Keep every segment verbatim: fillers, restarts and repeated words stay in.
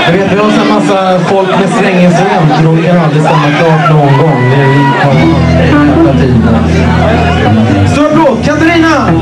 Jag vet, vi har så massa folk med stränginstrument och de kan aldrig stämma klart någon gång. Det är vi har hela tiden. Stor applåd, Katarina!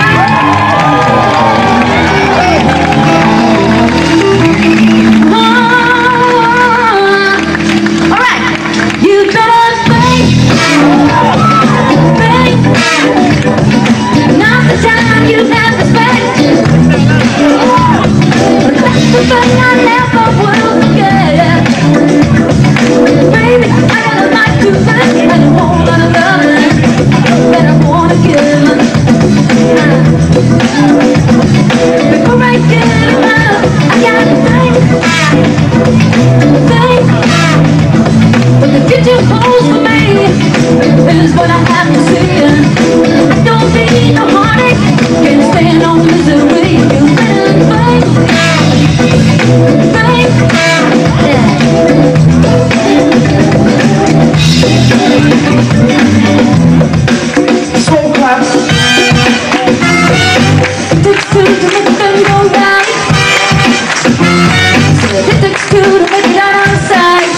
Is what I have to say. Don't be no heartache, can't stand on misery. You better think, think, yeah. Slow clap. Takes two to make the thing go right. It takes two to make it out on the side.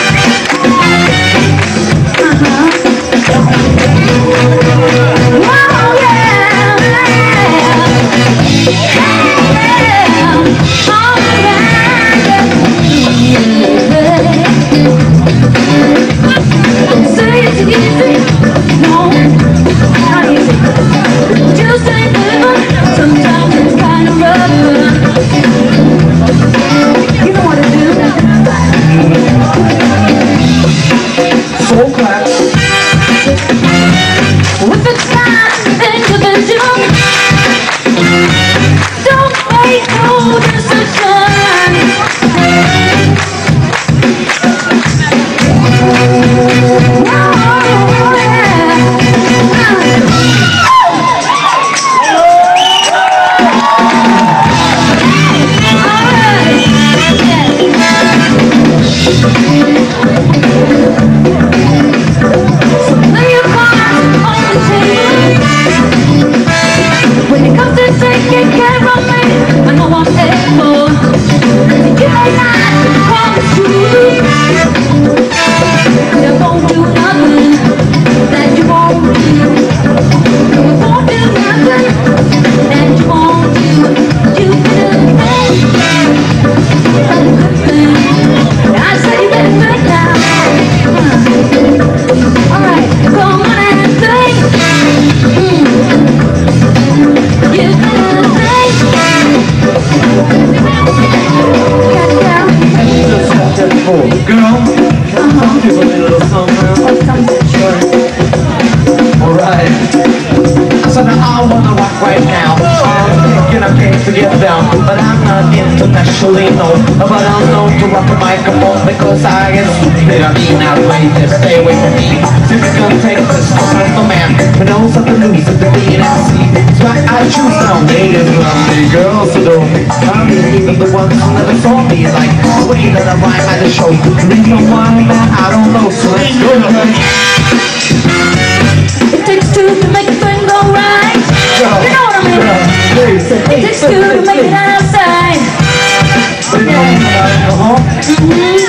But I'm not internationally known. But I'm known to rock the microphone because I get stupid. I mean, I wait to stay away from me. This is gonna take this no man who knows how to lose at the B N C. That's why I choose now. Ladies love me, girls adore me. I mean, even the ones who never saw me like the way that I rhyme at the show. The reason why, man, I don't know. So let's go. It takes two to make a thing go right. You know what I mean? It takes two to make it outside. Yeah. Mm-hmm.